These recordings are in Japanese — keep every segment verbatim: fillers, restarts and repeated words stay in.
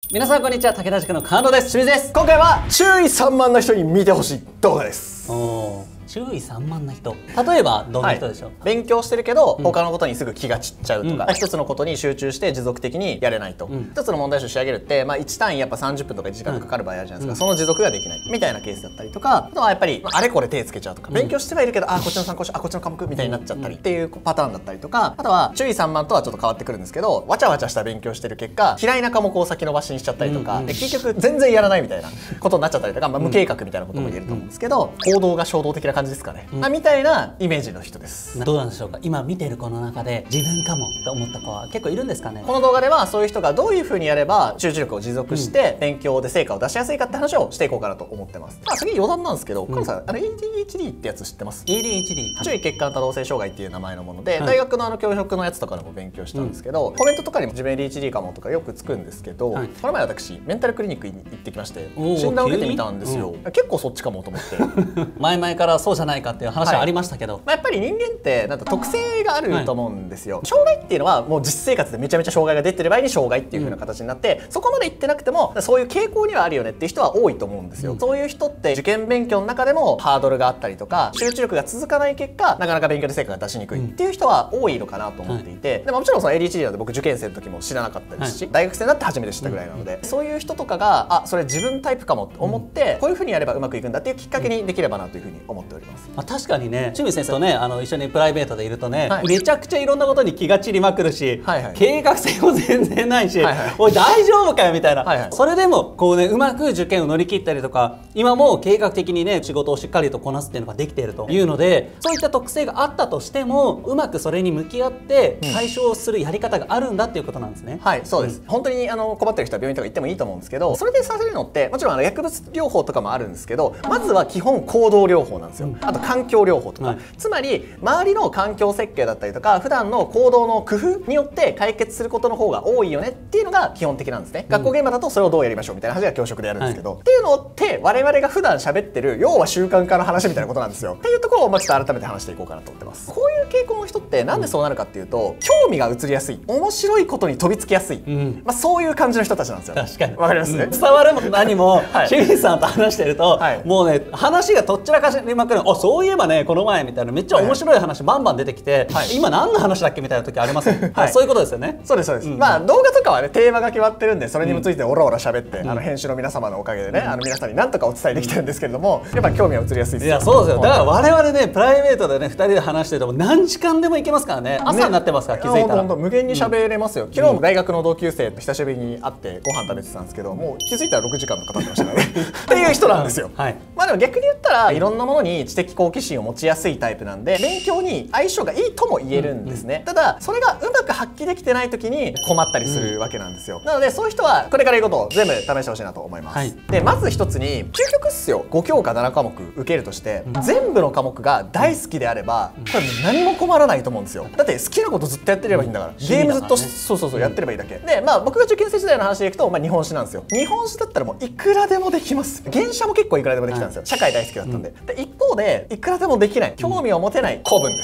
皆さんこんにちは、武田塾の川野です。清水です。 今回は注意散漫な人に見てほしい動画です。 おー、注意散漫な人、例えばどんな人でしょう？ はい、勉強してるけど、うん、他のことにすぐ気が散っちゃうとか、うん、一つのことに集中して持続的にやれないと、うん、一つの問題集仕上げるって、まあ、いち単位やっぱさんじゅっぷんとかいちじかんとかかかる場合あるじゃないですか、うん、その持続ができないみたいなケースだったりとか、あとはやっぱり、まあ、あれこれ手つけちゃうとか、うん、勉強してはいるけど、あこっちの参考書、あこっちの科目みたいになっちゃったりっていうパターンだったりとか、あとは注意散漫とはちょっと変わってくるんですけど、わちゃわちゃした勉強してる結果嫌いな科目を先延ばしにしちゃったりとか、うん、結局全然やらないみたいなことになっちゃったりとか、まあ、無計画みたいなことも言えると思うんですけど、行動が衝動的な感じですかね、うん、みたいなイメージの人です。 どうなんでしょうか。今見てる子の中で自分かもと思った子は結構いるんですかね。 この動画ではそういう人がどういう風にやれば集中力を持続して勉強で成果を出しやすいかって話をしていこうかなと思ってます。まあ次余談なんですけど、カノさん、あの エーディーエイチディー ってやつ知ってます？ エーディーエイチディー注意欠陥多動性障害っていう名前のもので、はい、大学のあの教職のやつとかでも勉強したんですけど、うん、コメントとかにも自分 エーディーエイチディー かもとかよくつくんですけど、はい、この前私メンタルクリニックに行ってきまして診断を受けてみたんですよ、うん、結構そっちかもと思って前々からそうじゃないかっていう話はありましたけど、はい、 まあ、やっぱり人間ってなんか特性があると思うんですよ、はい、障害っていうのはもう実生活でめちゃめちゃ障害が出てる場合に障害っていう風な形になって、うん、そこまでいってなくてもそういう傾向にはあるよねっていう人は多いと思うんですよ、うん、そういう人って受験勉強の中でもハードルがあったりとか集中力が続かない結果なかなか勉強で成果が出しにくいっていう人は多いのかなと思っていて、はい、でももちろんその エーディーエイチディー なんて僕受験生の時も知らなかったですし、はい、大学生になって初めて知ったぐらいなので、うん、そういう人とかがあそれ自分タイプかもと思って、うん、こういう風にやればうまくいくんだっていうきっかけにできればなという風に思っております、 まあ、確かにね、清水先生とねあの一緒にプライベートでいるとね、はい、めちゃくちゃいろんなことに気が散りまくるし、はいはい、計画性も全然ないし、はいはい、おい大丈夫かよみたいな、はいはい、それでもこうねうまく受験を乗り切ったりとか今も計画的にね仕事をしっかりとこなすっていうのができているというので、そういった特性があったとしてもうまくそれに向き合って解消するやり方があるんだっていうことなんですね、うん、はいそうです、うん、本当にあの困ってる人は病院とか行ってもいいと思うんですけど、それでさせるのってもちろんあの薬物療法とかもあるんですけど、まずは基本行動療法なんですよ、うん、あと環境療法とか、はい、つまり周りの環境設計だったりとか普段の行動の工夫によって解決することの方が多いよねっていうのが基本的なんですね、うん、学校現場だとそれをどうやりましょうみたいな話が教職でやるんですけど、はい、っていうのって我々が普段喋ってる要は習慣化の話みたいなことなんですよっていうところをまあちょっと改めて話していこうかなと思ってます。こういう傾向の人ってなんでそうなるかっていうと、うん、興味が移りやすい、面白いことに飛びつきやすい、うん、まあそういう感じの人たちなんですよ。確かにわかりますね、うん、伝わるも何も清水さんと話してると、はい、もうね話がとっちらかしまくる、あそういえばねこの前みたいなめっちゃ面白い話バンバン出てきて、はい、今何の話だっけみたいな時ありますよ、はい、そういうことですよね。そうですそうです、うん、まあ動画とかはねテーマが決まってるんでそれについてオラオラ喋って、うん、あの編集の皆様のおかげでね、うん、あの皆さんに何とかお伝えできてるんですけれども、やっぱ興味は移りやすいですよ。いやそうですよ。だから我々ねプライベートでねふたりで話してても何時間でもいけますからね。朝になってますから、気づいたら無限に喋れますよ、うん、昨日も大学の同級生と久しぶりに会ってご飯食べてたんですけど、もう気づいたらろくじかんとか経ってましたからねっていう人なんですよ、はい、まあでも逆に言ったらいろんなものに知的好奇心を持ちやすいタイプなんで勉強に相性がいいとも言えるんですね、うんうん、ただそれがうまく発揮できてない時に困ったりするわけなんですよ、うん、なのでそういう人はこれから言うことを全部試してほしいなと思います、はい、でまず一つに究極っすよ、ご教科ななかもく受けるとして、うん、全部の科目が大好きであればこれ何も困らないと思うんですよ。だって好きなことずっとやってればいいんだから、うん、ゲームずっと、ね、そうそうそうやってればいいだけ、うん、でまあ僕が受験生時代の話でいくと、まあ、日本史なんですよ。日本史だったらもういくらでもできます。原写も結構いくらでもできたんですよ、はい、社会大好きだったんで、うん、で一方でいくらでもできない興味を持てない古文です。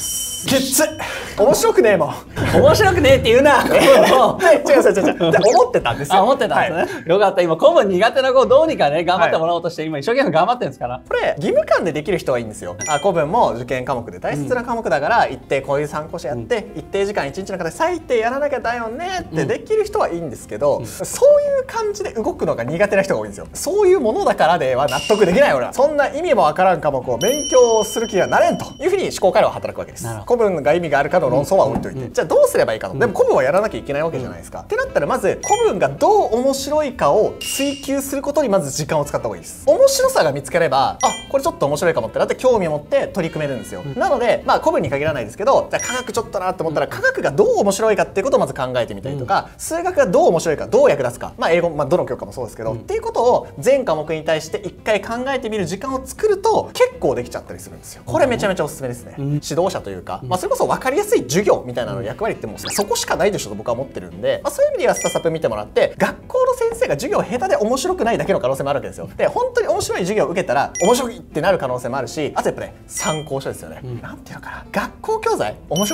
きつ面白くねえもん面白くねえって言うな違う違う違う違う思ってたんですよ。思ってたんですね、はい、よかった。今古文苦手な子をどうにかね頑張ってもらおうとして、はい、今一生懸命頑張ってるんですから。これ義務感でできる人はいいんですよ。あ古文も受験科目で大切な科目だから、うん、一定こういう参考書やって、うん、一定時間一日の中で最低やらなきゃだよねってできる人はいいんですけど、うん、そういう感じで動くのが苦手な人が多いんですよ。そういうものだからでは納得できない俺は。そんな意味もわからん科目を勉強する気がなれんというふうに思考回路は働くわけです。古文が意味があるかの論争は置いといて、うん、じゃあどうすればいいかと、うん、でも古文はやらなきゃいけないわけじゃないですか、うん、ってなったらまず古文がどう面白いかを追求することにまず時間を使った方がいいです。面白さが見つければ、あこれちょっと面白いかもってなって興味を持って取り組めるんですよ、うん、なのでまあ古文に限らないですけど、じゃあ科学ちょっとなと思ったら、うん、科学がどう面白いかっていうことをまず考えてみたりとか、うん、数学がどう面白いかどう役立つか、まあ英語、まあ、どの教科もそうですけど、うん、っていうことを全科目に対して一回考えてみる時間を作ると結構できちゃったりするんですよ。これめちゃめちゃおすすめですね、うん、指導者というか、まあ、それこそ分かりやすい授業みたいなの役割ってもうそこしかないでしょと僕は思ってるんで、まあ、そういう意味ではスタサプ見てもらって学校の先生が授業下手で面白くないだけの可能性もあるわけですよ。で本当に面白い授業を受けたら面白いってなる可能性もあるし、あとやっぱね参考書ですよね、うん、なんていうのかな、学校教材面白くない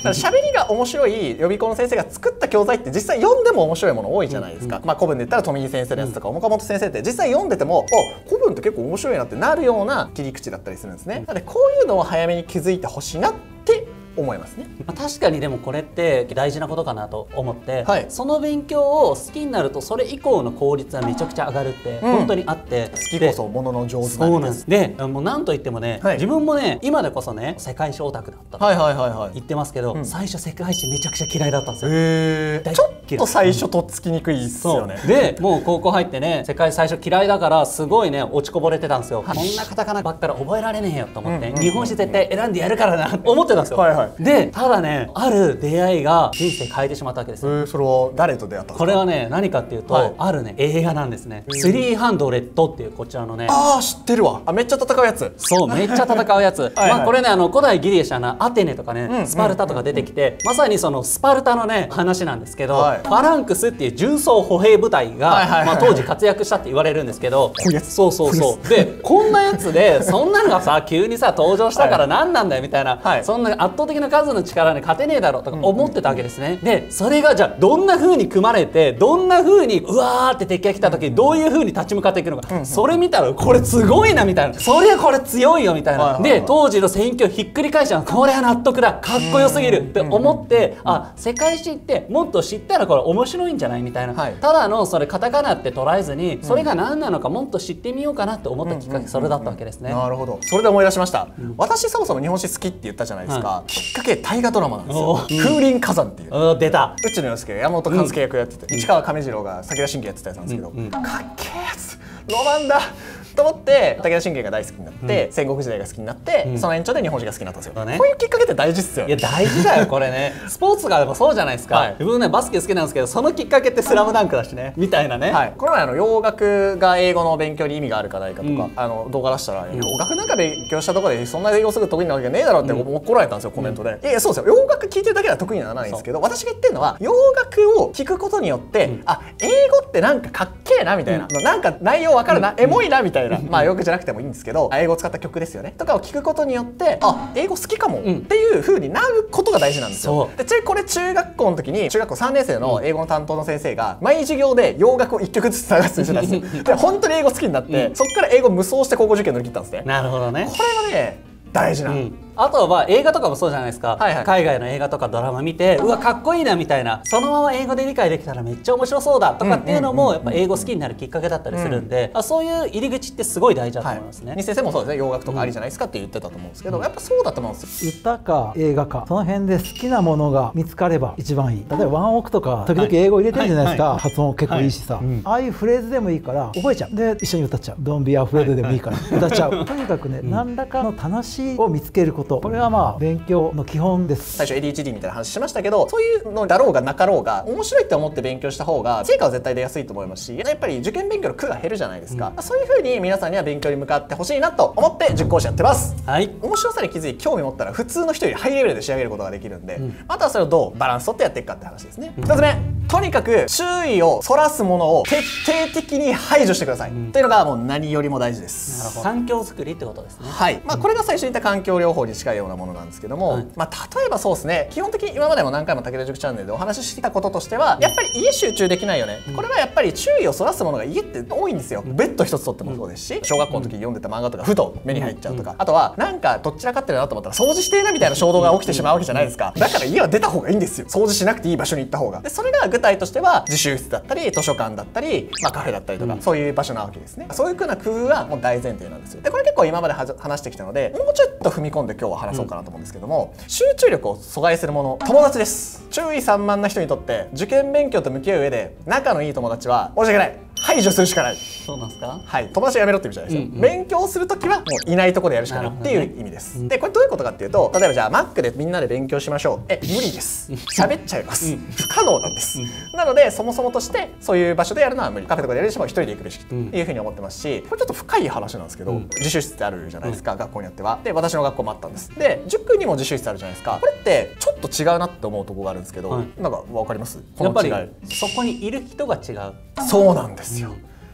喋りが面白い予備校の先生が作った教材って実際読んでも面白いもの多いじゃないですか。まあ古文で言ったら富井先生のやつとか岡本先生って実際読んでてもあ古文って結構面白いなってなるような切り口だったりするんですね。なのでこういうのを早めに気づいてほしいなって思いますね。 まあ確かにでもこれって大事なことかなと思って、 はい、 その勉強を好きになるとそれ以降の効率はめちゃくちゃ上がるって本当にあって、うん、 好きこそものの上手そうなんです。でもう何と言ってもね、はい、自分もね今でこそね世界史オタクだったと言ってますけど、最初世界史めちゃくちゃ嫌いだったんですよ。 へー、ちょっと最初とっつきにくいっすよね。 でもう高校入ってね世界史最初嫌いだからすごいね落ちこぼれてたんですよ。こんなカタカナばっかり覚えられねえよと思って、日本史絶対選んでやるからな思ってたんですよ。はいはい、でただね、ある出会いが人生変えてしまったわけです。 えー、それは誰と出会ったんですか？ これはね何かっていうと、はい、あるね映画なんですね。スリーハンドレッドっていうこちらのね。 ああ知ってるわ。あめっちゃ戦うやつ。 そうめっちゃ戦うやつ。はい、まあこれねあの古代ギリシャのアテネとかねスパルタとか出てきて、まさにそのスパルタのね話なんですけど、はい、ファランクスっていう純装歩兵部隊がまあ当時活躍したって言われるんですけど、そうそうそう。でこんなやつでそんなのがさ急にさ登場したから何なんだよみたいな、はい、そんな圧倒的な数の力に勝てねえだろとか思ってたわけですね。でそれがじゃあどんな風に組まれてどんな風にうわーって敵が来た時にどういう風に立ち向かっていくのか、それ見たらこれすごいなみたいな、そりゃこれ強いよみたいな。で当時の戦況をひっくり返したの、これは納得だかっこよすぎるって思って、あ世界史ってもっと知ったらこれ面白いんじゃないみたいな、はい、ただのそれカタカナって捉えずにそれが何なのかもっと知ってみようかなって思ったきっかけそれだったわけですね。なるほど。それで思い出しました、うん、私そもそも日本史好きって言ったじゃないですか、はい、きっかけ大河ドラマなんですよ。風林火山っていう、 出た内野洋介が山本勘介役やってて、うん、市川亀次郎が武田信玄やってたやつなんですけど、うんうん、かっけえやつロマンだと思って武田信玄が大好きになって、うん、戦国時代が好きになって、うん、その延長で日本史が好きになったんですよ、ね、こういうきっかけって大事っすよ。 いや大事だよこれねスポーツがでもそうじゃないですか、はい、自分ねバスケ好きなんですけどそのきっかけってスラムダンクだしねみたいなね、はい、 この前あの洋楽が英語の勉強に意味があるかないかとか、うん、あの動画出したら、うん、洋楽なんか勉強したところでそんな英語すぐ得意なわけねえだろって怒られたんですよ、コメントで、うん、いやいやそうですよ、洋楽聴いてるだけでは得意にならないんですけど、私が言ってるのは洋楽を聴くことによって、うん、あ英語ってなんかかっけえなみたいな、うん、なんか内容わかるな、うん、エモいなみたいな、うん、まあ洋楽じゃなくてもいいんですけど英語を使った曲ですよねとかを聞くことによってあ英語好きかもっていう風になることが大事なんですよ。でちなみにこれ中学校の時に中学校さんねん生の英語の担当の先生が毎授業で洋楽をいっきょくずつ流すって言ってたんですよ。で本当に英語好きになって、うん、そこから英語無双して高校受験乗り切ったんですね。 なるほどね。 これがね大事な、うん、あとは映画とかもそうじゃないですか、はいはい、海外の映画とかドラマ見てうわかっこいいなみたいな、そのまま英語で理解できたらめっちゃ面白そうだとかっていうのもやっぱ英語好きになるきっかけだったりするんで、うん、あそういう入り口ってすごい大事だと思いますね。 はい、先生もそうですね、洋楽とかありじゃないですかって言ってたと思うんですけど、うん、やっぱそうだと思うんですよ。 歌か映画かその辺で好きなものが見つかれば一番いい。例えばワンオクとか時々英語入れてるじゃないですか、はいはい、発音結構いいしさ、はい、ああいうフレーズでもいいから覚えちゃう。で一緒に歌っちゃう。ドンビアフレーズでもいいから歌っちゃう。とにかくね、うん、何らかの楽しいを見つけること、これはまあ勉強の基本です。 最初 エーディーエイチディー みたいな話しましたけど、そういうのだろうがなかろうが面白いって思って勉強した方が成果は絶対出やすいと思いますし、やっぱり受験勉強の苦が減るじゃないですか、うん、そういう風に皆さんには勉強に向かってほしいなと思って塾講師やってます。はい、面白さに気づい興味持ったら普通の人よりハイレベルで仕上げることができるんで、うん、あとはそれをどうバランス取ってやっていくかって話ですね。ふたつめ、とにかく注意をそらすものを徹底的に排除してください、うん、というのがもう何よりも大事です。 なるほど。環境づくりってことですね。 はい、まあこれが最初に言った環境療法に近いようなものなんですけども、はい、まあ例えばそうですね、基本的に今までも何回も武田塾チャンネルでお話ししてきたこととしては、やっぱり家集中できないよね、うん、これはやっぱり注意をそらすものが家って多いんですよ。ベッド一つとってもそうですし、小学校の時に読んでた漫画とかふと目に入っちゃうとか、うん、あとはなんかどっちらかってるなと思ったら掃除してるなみたいな衝動が起きてしまうわけじゃないですか。だから家は出た方がいいんですよ。掃除しなくていい場所に行った方が。でそれが具体としては自習室だったり図書館だったり、まあ、カフェだったりとか、うん、そういう場所なわけですね。そういう風な工夫はもう大前提なんですよ。でこれ結構今まで話してきたので、もうちょっと踏み込んで今日は話そうかなと思うんですけども、うん、集中力を阻害するもの、友達です。注意散漫な人にとって受験勉強と向き合う上で仲のいい友達は申し訳ない、排除するしかない。 そうなんですか。 はい、友達やめろって意味じゃないですよ、うんうん、勉強するときはもういないところでやるしかないっていう意味です、ね、でこれどういうことかっていうと、例えばじゃあ Mac でみんなで勉強しましょう、え無理です、喋っちゃいます、うん、不可能なんです、うん、なのでそもそもとしてそういう場所でやるのは無理、カフェとかでやるにしても一人で行くべしというふうに思ってますし、これちょっと深い話なんですけど、うん、自習室ってあるじゃないですか、うん、学校によっては。で私の学校もあったんです。で塾にも自習室あるじゃないですか。これってちょっと違うなって思うところがあるんですけど、はい、なんか分かります？この違い。 やっぱりそこにいる人が違う。 そうなんですよ、うん、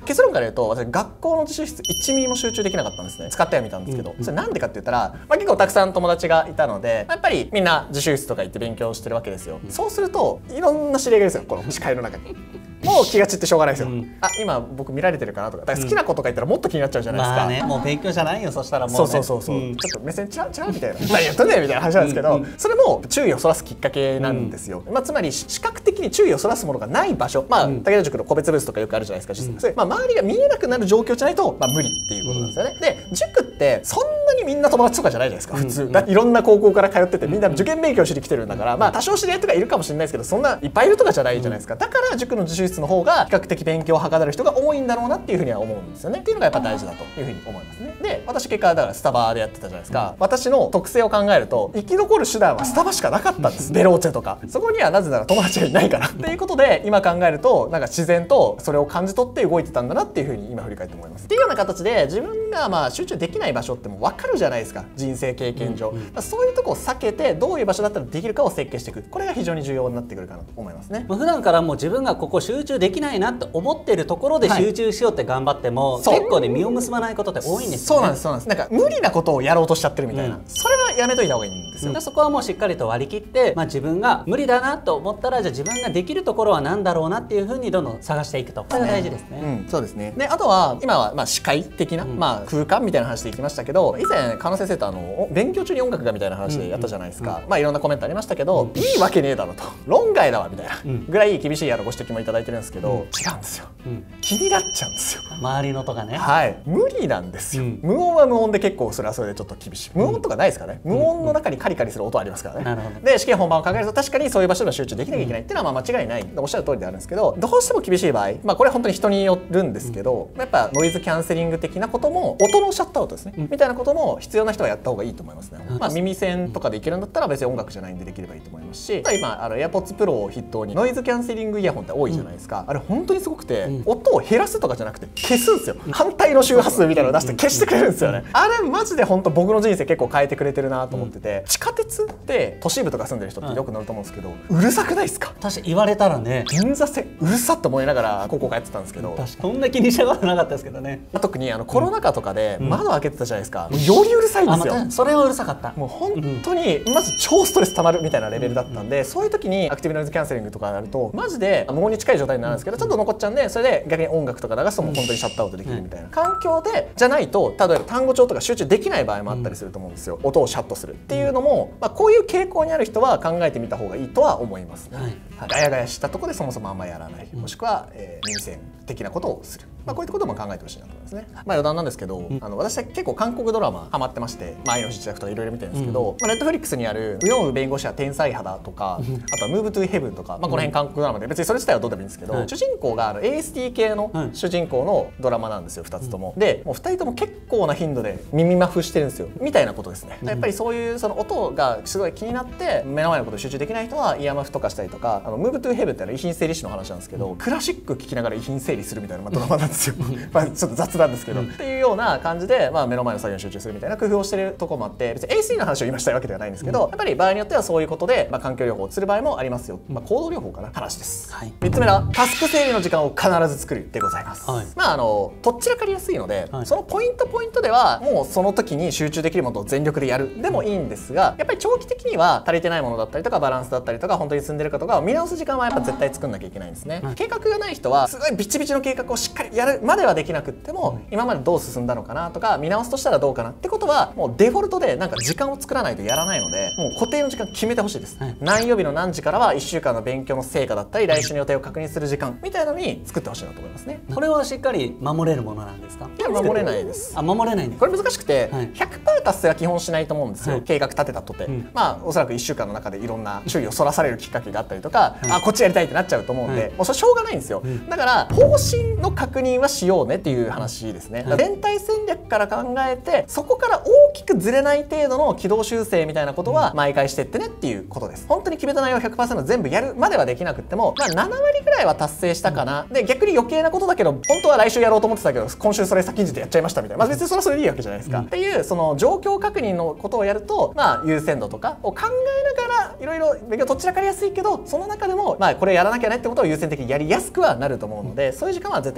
結論から言うと私学校の自習室いちミリも集中できなかったんですね。使ってはみたんですけど、それなんでかって言ったら、まあ、結構たくさん友達がいたのでやっぱりみんな自習室とか行って勉強してるわけですよ。そうするといろんな知り合いがいるんですよ、この視界の中に。もう気が散ってしょうがないですよ、うん、あ今僕見られてるかなとか、だから好きなことが言ったらもっと気になっちゃうじゃないですか、まあね、 もう勉強じゃないよ、そしたらもう、ね、 そうそうそうそう、うん、ちょっと目線ちらちらみたいな何やったねみたいな話なんですけど、うんうん、それも注意をそらすきっかけなんですよ、うん、まあ、つまり視覚的に注意をそらすものがない場所、まあ、うん、武田塾の個別ブースとかよくあるじゃないですか、実際、うん、まあ、周りが見えなくなる状況じゃないと、まあ、無理っていうことなんですよね、うん、で塾ってそんなにみんな友達とかじゃないじゃないですか普通、うん、だいろんな高校から通っててみんな受験勉強しに来てるんだから、まあ多少知り合いとかいるかもしれないですけどそんないっぱいいるとかじゃないじゃないですか。だから塾の自習室の方が比較的勉強をはかどる人が多いんだろうなっていうふうには思うんですよね。っていうのがやっぱ大事だというふうに思いますね。で私結果だからスタバでやってたじゃないですか、うん、私の特性を考えると生き残る手段はスタバしかなかったんですベローチェとか。そこにはなぜなら友達がいないからっていうことで今考えるとなんか自然とそれを感じ取って動いてたんだなっていうふうに今振り返って思います。っていうような形で自分がまあ集中できない場所ってもう分かるじゃないですか、人生経験上、うんうん、そういうとこを避けてどういう場所だったらできるかを設計していく、これが非常に重要になってくるかなと思いますね。 普段からもう自分がここ集中できないなと思っているところで集中しようって頑張っても、はい、結構ね実を結ばないことって多いんですよね。 そうなんですそうなんです。なんか無理なことをやろうとしちゃってるみたいな、うん、それはやめといた方がいいんですよ、うん、 そこはもうしっかりと割り切って、まあ、自分が無理だなと思ったらじゃあ自分ができるところは何だろうなっていうふうにどんどん探していくと、これが大事ですね。 うん、そうですね。であとは今はまあ視界的な、うん、まあ空間みたいな話でいきましたけど、以前加納先生とあの勉強中に音楽がみたいな話でやったじゃないですか、うんうん、まあいろんなコメントありましたけど、うん、いいわけねえだろと論外だわみたいなぐらい厳しいあのご指摘もいただいてるんですけど、うん、違うんですよ、うん、気になっちゃうんですよ周りのとかね。 はい、無理なんですよ、うん、無音は無音で結構それはそれでちょっと厳しい。無音とかないですからね、うん、無音の中にカリカリする音ありますからね、うん、で試験本番を考えると確かにそういう場所でも集中できなきゃいけないっていうのはまあ間違いない、おっしゃる通りであるんですけど、どうしても厳しい場合、まあこれは本当に人によるんですけど、うん、やっぱノイズキャンセリング的なことも音のシャットアウトですね、うん、みたいなことも必要な人はやった方がいいと思いますね、うん、まあ耳栓とかでいけるんだったら別に音楽じゃないんでできればいいと思いますし、今あの AirPods Pro を筆頭にノイズキャンセリングイヤホンって多いじゃないですか、うん、あれ本当にすごくて、うん、音を減らすとかじゃなくて消すんですよ、うん、反対の周波数みたいなのを出して消してくれるんですよね、うん、あれマジで本当僕の人生結構変えてくれてるなと思ってて、うん、地下鉄って都市部とか住んでる人ってよく乗ると思うんですけど、うん、うるさくないですか。 確かに言われたらね、 銀座線うるさっと思いながら高校通ってたんですけど、 確かそんな気にしたことなかったですけどね。 特にあのコロナ禍とかで窓開けてたじゃないですか、うん、よりうるさいんですよ、 ま、それはうるさかった。 もう本当にまず超ストレス溜まるみたいなレベルだったんで、うん、そういう時にアクティブノイズキャンセリングとかになるとマジで無音に近い状態になるんですけど、ちょっと残っちゃうんで、それで逆に音楽とか流すともう本当にシャットアウトできるみたいな環境でじゃないと、例えば単語帳とか集中できない場合もあったりすると思うんですよ、うん、音をシャットするっていうのも、まあ、こういう傾向にある人は考えてみた方がいいとは思いますね、はいはい、ガヤガヤしたところでそもそもあんまやらない、もしくは、えー、耳栓的なことをする、まあ、こういったことも考えてほしいなと思いますね。まあ余談なんですけど、うん、あの私は結構韓国ドラマハマってまして、まあ、愛の不時着とかいろいろ見てるんですけど、ネットフリックスにある「ウヨンウ弁護士は天才肌」とか、うん、あとは「ムーブトゥヘブン」とか、まあ、この辺韓国ドラマで別にそれ自体はどうでもいいんですけど、うん、主人公があの エーエスティー 系の主人公のドラマなんですよ、ふたつとも。でもうふたりとも結構な頻度で耳マフしてるんですよみたいなことですね。やっぱりそういうその音がすごい気になって目の前のことに集中できない人はイヤーマフとかしたりとか、あのムーブトゥヘブンってのは遺品整理士の話なんですけど、クラシック聴きながら遺品整理するみたいな、まあ、ドラマなんですよまあちょっと雑なんですけど、っていうような感じで、まあ、目の前の作業に集中するみたいな工夫をしてるところもあって、別に エーエスティー の話を今したいわけではないんですけど、やっぱり場合によってはそういうことで、まあ、環境療法をする場合もありますよ、まあ、行動療法かな話です、はい、みっつめはタスク整理の時間を必ず作るでございます、はい、まああのとっちらかりやすいので、はい、そのポイントポイントではもうその時に集中できるものを全力でやるでもいいんですが、やっぱり長期的には足りてないものだったりとかバランスだったりとか本当に進んでるかとかを見直す時間はやっぱ絶対作んなきゃいけないんですね、はい、計画がない人はすごいビチビチの計画をしっかりやるまではできなくっても、今までどう進んだのかなとか見直すとしたらどうかなってことはもうデフォルトでなんか時間を作らないとやらないので、もう固定の時間決めてほしいです、はい、何曜日の何時からはいっしゅうかんの勉強の成果だったり来週の予定を確認する時間みたいなのに作ってほしいなと思いますね。 これはしっかり守れるものなんですか。 いや守れないです。 あ、守れないんです。 これ難しくて、はい、ひゃくパーセント 達成は基本しないと思うんですよ、はい、計画立てたとて、うん、まあおそらくいっしゅうかんの中でいろんな注意をそらされるきっかけがあったりとか、はい、あこっちやりたいってなっちゃうと思うんで、はい、もうそれしょうがないんですよ、うん、だから方針の確認はしようねっていう話ですね、はい、全体戦略から考えてそこから大きくずれない程度の軌道修正みたいなことは毎回してってねっていうことです。本当に決めた内容を ひゃくパーセント 全部やるまではできなくっても、まあ、ななわりぐらいは達成したかな、うん、で逆に余計なことだけど本当は来週やろうと思ってたけど今週それ先んじてやっちゃいましたみたいな、まあ、別にそれはそれでいいわけじゃないですか、うん、っていうその状況確認のことをやると、まあ、優先度とかを考えながらいろいろ勉強どちらかりやすいけどその中でも、まあ、これやらなきゃねってことを優先的にやりやすくはなると思うので、そういう時間は絶対やってほしいな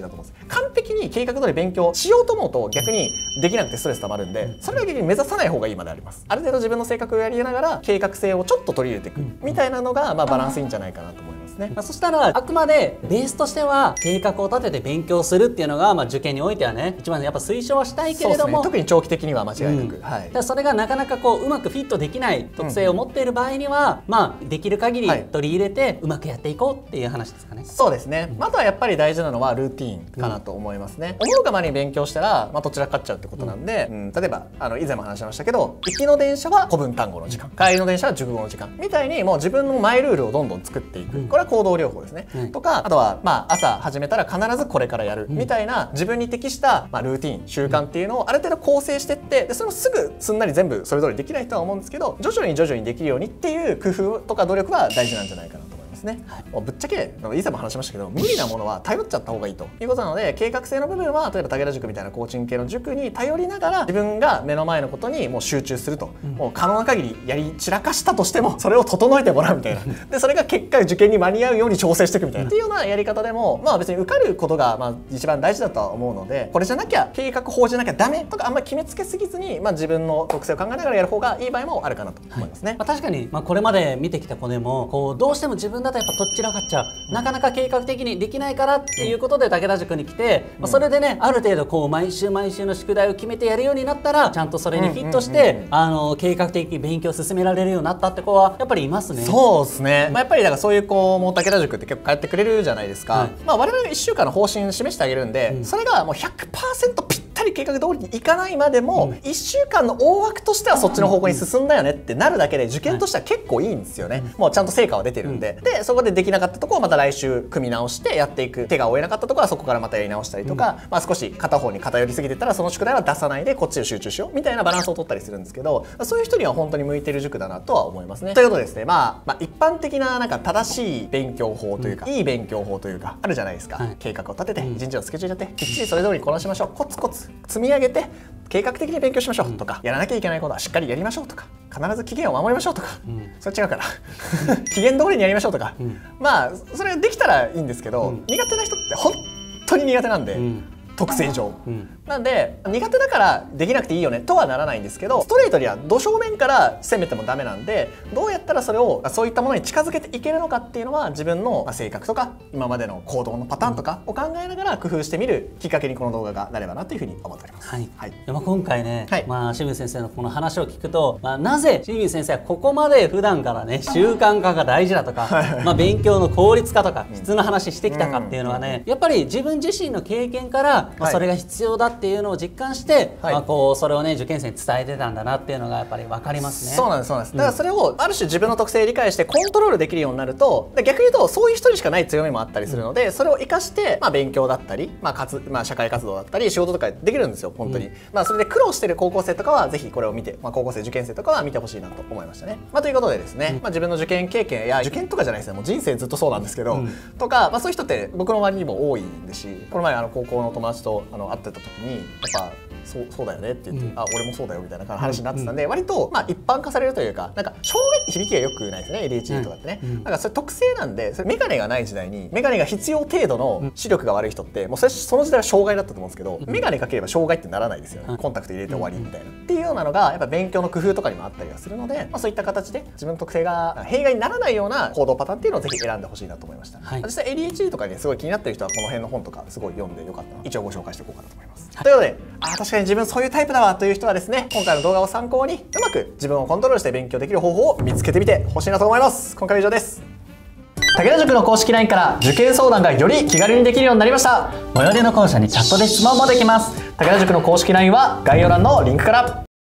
だと思うんです。完璧に計画通り勉強しようと思うと逆にできなくてストレス溜まるんで、それは逆に目指さない方がいいまであります。ある程度自分の性格をやりながら計画性をちょっと取り入れていくみたいなのが、まあ、バランスいいんじゃないかなと思いますね。 そしたらあくまでベースとしては計画を立てて勉強するっていうのが、まあ、受験においてはね一番やっぱ推奨はしたいけれども、 ね、特に長期的には間違いなく、うん、はい、 だそれがなかなかこううまくフィットできない特性を持っている場合には、うん、まあできる限り取り入れてうまくやっていこうっていう話ですかね。 そうですね、うん、あとはやっぱり大事なのはルーティーンかなと思いますね。うん、思うがままに勉強したら、まあ、どちらかっちゃうってことなんで、うん、例えばあの以前も話しましたけど、行きの電車は古文単語の時間、帰りの電車は熟語の時間みたいにもう自分のマイルールをどんどん作っていく、これは行動療法ですね、うん、とかあとはまあ朝始めたら必ずこれからやるみたいな自分に適したまあルーティーン習慣っていうのをある程度構成していって、でそれをすぐすんなり全部それぞれできないとは思うんですけど、徐々に徐々にできるようにっていう工夫とか努力は大事なんじゃないかなと。ね、はい、ぶっちゃけ以前も話しましたけど無理なものは頼っちゃった方がいいということなので、計画性の部分は例えば武田塾みたいなコーチング系の塾に頼りながら自分が目の前のことにもう集中すると、うん、もう可能な限りやり散らかしたとしてもそれを整えてもらうみたいなでそれが結果受験に間に合うように調整していくみたいな、うん、っていうようなやり方でもまあ別に受かることがまあ一番大事だとは思うので、これじゃなきゃ計画法じゃなきゃダメとかあんまり決めつけすぎずに、まあ、自分の特性を考えながらやる方がいい場合もあるかなと思いますね。はい、 まあ、確かに、まあ、これまで見てきた子でもこうどうしても自分だとやっぱとっちらかっちゃう、なかなか計画的にできないからっていうことで武田塾に来て、まあ、それでねある程度こう毎週毎週の宿題を決めてやるようになったらちゃんとそれにフィットしてあの計画的に勉強を進められるようになったって子はやっぱりいますね。 そうですね、まあ、やっぱりだからそういう子も武田塾って結構通ってくれるじゃないですか。はい、まあ我々がいっしゅうかんの方針示してあげるんで、うん、それがもう ひゃくパーセント ぴったり計画通りにいかないまでも、うん、いっしゅうかんの大枠としてはそっちの方向に進んだよねってなるだけで受験としては結構いいんですよね。はい、もうちゃんと成果は出てるんで、うん、でそこでできなかったところをまた来週組み直してやっていく、手が負えなかったところはそこからまたやり直したりとか、うん、まあ少し片方に偏りすぎてたらその宿題は出さないでこっちを集中しようみたいなバランスを取ったりするんですけど、そういう人には本当に向いてる塾だなとは思いますね。ということでですね、まあ、まあ一般的ななんか正しい勉強法というか、うん、いい勉強法というかあるじゃないですか。はい、計画を立てて一日のスケジュールやってきっちりそれ通りこなしましょう、コツコツ積み上げて計画的に勉強しましょうとか、うん、やらなきゃいけないことはしっかりやりましょうとか、必ず期限を守りましょうとか、うん、それ違うから期限通りにやりましょうとか、うん、まあそれができたらいいんですけど、うん、苦手な人って本当に苦手なんで、うん、特性上、うん、なんで苦手だからできなくていいよねとはならないんですけど、ストレートにはど正面から攻めてもダメなんで、どうやったらそれをそういったものに近づけていけるのかっていうのは自分の性格とか今までの行動のパターンとかを考えながら工夫してみるきっかけにこの動画がなればなというふうに思っております。はいはい、まあ今回ね、はい、まあ清水先生のこの話を聞くと、まあ、なぜ清水先生はここまで普段からね習慣化が大事だとかまあ勉強の効率化とか質の話してきたかっていうのはね、やっぱり自分自身の経験から、まあ、それが必要だっていうのを実感して、はい、まあこうそれをね受験生に伝えてたんだなっていうのがやっぱり分かりますね。 そうなんですそうなんです。だからそれをある種自分の特性を理解してコントロールできるようになると、逆に言うとそういう人にしかない強みもあったりするので、それを生かして、まあ、勉強だったり、まあかつまあ、社会活動だったり仕事とかできるんですよ本当に。うん、まあそれで苦労してる高校生とかはぜひこれを見て、まあ、高校生受験生とかは見てほしいなと思いましたね。まあ、ということでですね、うん、まあ自分の受験経験や受験とかじゃないですね、もう人生ずっとそうなんですけど、うん、とか、まあ、そういう人って僕の周りにも多いんですし、この前あの高校の友達とあの会ってた時にやっぱそうそうだよねって言って、うん、あ俺もそうだよみたいな話になってたんで、うん、割とまあ一般化されるというか、なんか障害って響きがよくないですね エーディーエイチディー とかってね、うん、なんかそれ特性なんで、それメガネがない時代にメガネが必要程度の視力が悪い人ってもうそれその時代は障害だったと思うんですけど、うん、メガネかければ障害ってならないですよね、うん、コンタクト入れて終わりみたいな、うん、っていうようなのがやっぱ勉強の工夫とかにもあったりはするので、まあ、そういった形で自分の特性が弊害にならないような行動パターンっていうのをぜひ選んでほしいなと思いました。はい、実際 エーディーエイチディー とかにすごい気になってる人はこの辺の本とかすごい読んでよかったな、一応ご紹介していこうかなと思います。はい、ということで、あ確かに自分そういうタイプだわという人はですね、今回の動画を参考にうまく自分をコントロールして勉強できる方法を見つけてみてほしいなと思います。今回は以上です。武田塾の公式 ライン から受験相談がより気軽にできるようになりました。 最寄りの校舎にチャットで質問もできます。 武田塾の公式 ライン は概要欄のリンクから。